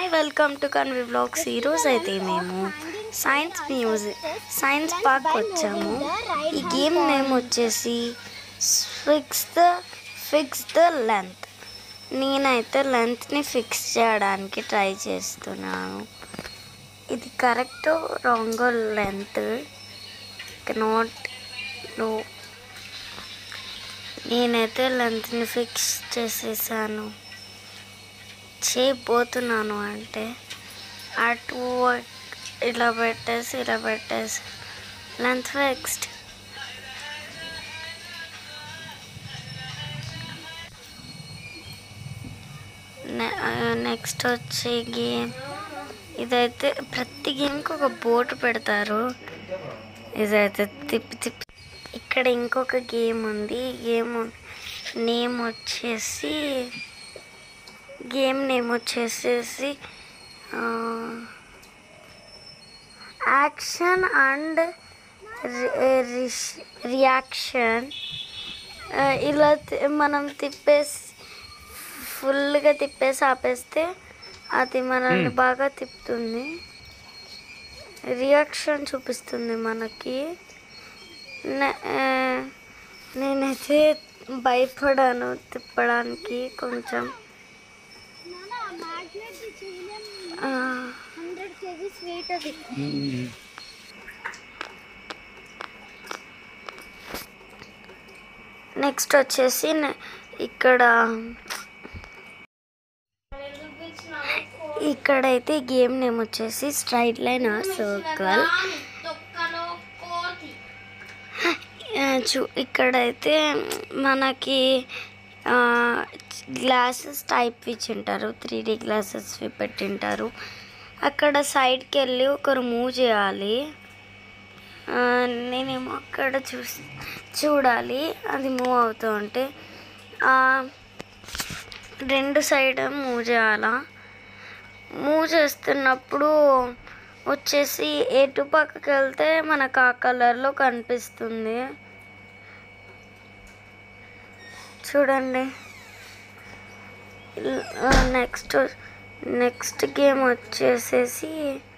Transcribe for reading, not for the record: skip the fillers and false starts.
Hi welcome to Kanvi vlogs. ఈరోజు అయితే మేము సైన్స్ పార్క్ వచ్చాము. ఈ గేమ్ నేమ్ వచ్చేసి ఫిక్స్ ద లెంత్. నేనైతే లెంత్ని ఫిక్స్ చేయడానికి ట్రై చేస్తున్నాను. ఇది correct wrong length cannot know. నేనైతే లెంత్ని ఫిక్స్ చేసేసాను. చేయబోతున్నాను అంటే అటు ఇలా పెట్టేసి లెంత్ ఫిక్స్డ్. నెక్స్ట్ వచ్చే గేమ్ ఇదైతే ప్రతి గేమ్కి ఒక బోర్డు పెడతారు. ఇదైతే తిప్పి ఇక్కడ ఇంకొక గేమ్ ఉంది. గేమ్ నేమ్ వచ్చేసి యాక్షన్ అండ్ రియాక్షన్. ఇలా మనం ఫుల్గా తిప్పేసి ఆపేస్తే అది మనల్ని బాగా తిప్పుతుంది. రియాక్షన్ చూపిస్తుంది మనకి. నేనైతే భయపడాను తిప్పడానికి కొంచెం. నెక్స్ట్ వచ్చేసి ఇక్కడైతే గేమ్ నేమ్ వచ్చేసి స్ట్రైట్ లైన్ ఆర్ సర్కిల్. ఇక్కడైతే మనకి గ్లాసెస్ టైప్ ఇచ్చింటారు. 3D గ్లాసెస్ పెట్టింటారు. అక్కడ సైడ్కి వెళ్ళి ఒకరు మూవ్ చేయాలి. నేనేమో అక్కడ చూడాలి అది మూవ్ అవుతూ ఉంటే రెండు సైడ్ మూవ్ చేయాలా. మూవ్ చేస్తున్నప్పుడు వచ్చేసి ఎటు పక్కకి వెళ్తే మనకు ఆ కలర్లో కనిపిస్తుంది. చూడండి. నెక్స్ట్ గేమ్ వచ్చేసేసి